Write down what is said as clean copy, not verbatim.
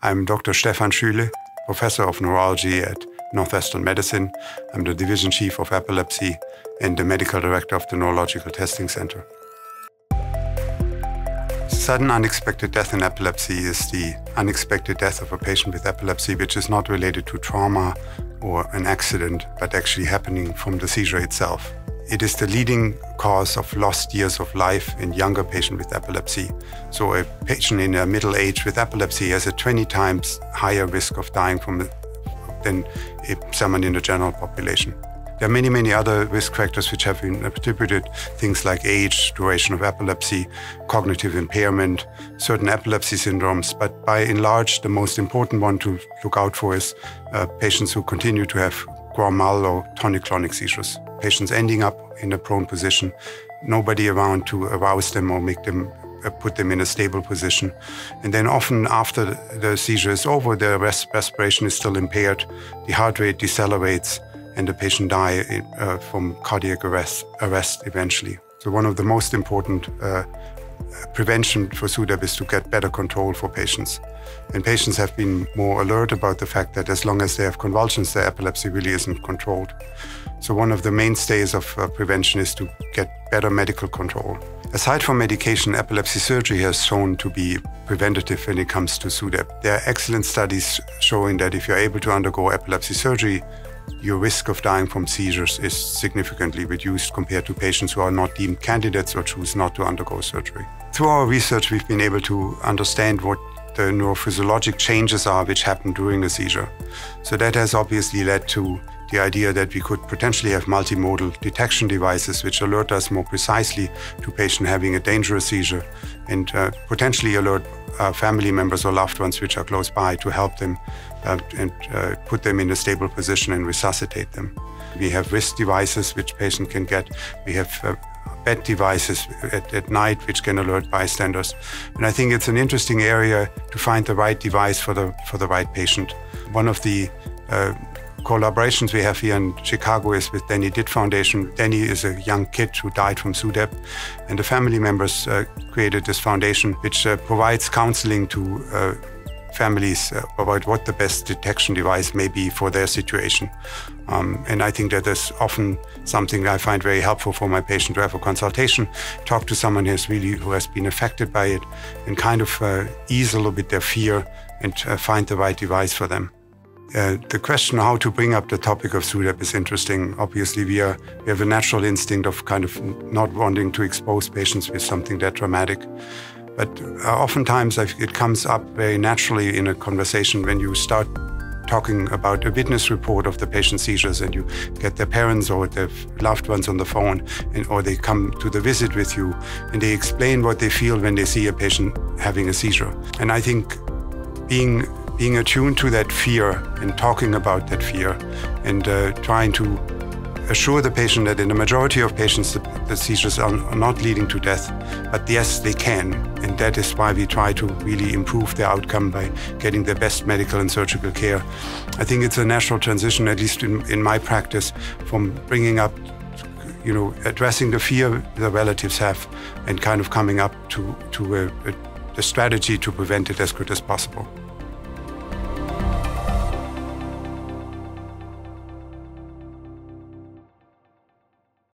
I'm Dr. Stephan Schuele, Professor of Neurology at Northwestern Medicine. I'm the Division Chief of Epilepsy and the Medical Director of the Neurological Testing Center. Sudden unexpected death in epilepsy is the unexpected death of a patient with epilepsy which is not related to trauma or an accident, but actually happening from the seizure itself. It is the leading cause of lost years of life in younger patients with epilepsy. So a patient in a middle age with epilepsy has a 20 times higher risk of dying than someone in the general population. There are many other risk factors which have been attributed, things like age, duration of epilepsy, cognitive impairment, certain epilepsy syndromes, but by and large, the most important one to look out for is patients who continue to have grand mal or tonic-clonic seizures. Patients ending up in a prone position, nobody around to arouse them or make them put them in a stable position. And then often after the seizure is over, the respiration is still impaired, the heart rate decelerates, and the patient dies from cardiac arrest eventually. So one of the most important prevention for SUDEP is to get better control for patients. And patients have been more alert about the fact that as long as they have convulsions, their epilepsy really isn't controlled. So one of the mainstays of prevention is to get better medical control. Aside from medication, epilepsy surgery has shown to be preventative when it comes to SUDEP. There are excellent studies showing that if you're able to undergo epilepsy surgery, your risk of dying from seizures is significantly reduced compared to patients who are not deemed candidates or choose not to undergo surgery. Through our research, we've been able to understand what the neurophysiologic changes are which happen during the seizure. So that has obviously led to the idea that we could potentially have multimodal detection devices which alert us more precisely to a patient having a dangerous seizure and potentially alert family members or loved ones which are close by to help them and put them in a stable position and resuscitate them. We have wrist devices which patient can get. We have bed devices at night which can alert bystanders. And I think it's an interesting area to find the right device for the right patient. One of the collaborations we have here in Chicago is with Danny Ditt Foundation. Danny is a young kid who died from SUDEP, and the family members created this foundation which provides counseling to families about what the best detection device may be for their situation. And I think that is often something I find very helpful for my patient to have a consultation, talk to someone who has been affected by it, and kind of ease a little bit their fear and find the right device for them. The question how to bring up the topic of SUDEP is interesting. Obviously, we have a natural instinct of kind of not wanting to expose patients with something that dramatic. But oftentimes it comes up very naturally in a conversation when you start talking about a witness report of the patient's seizures and you get their parents or their loved ones on the phone or they come to the visit with you and they explain what they feel when they see a patient having a seizure. And I think being attuned to that fear and talking about that fear and trying to assure the patient that in the majority of patients the seizures are not leading to death, but yes, they can. And that is why we try to really improve their outcome by getting the best medical and surgical care. I think it's a natural transition, at least in my practice, from bringing up, addressing the fear the relatives have and kind of coming up to the strategy to prevent it as good as possible.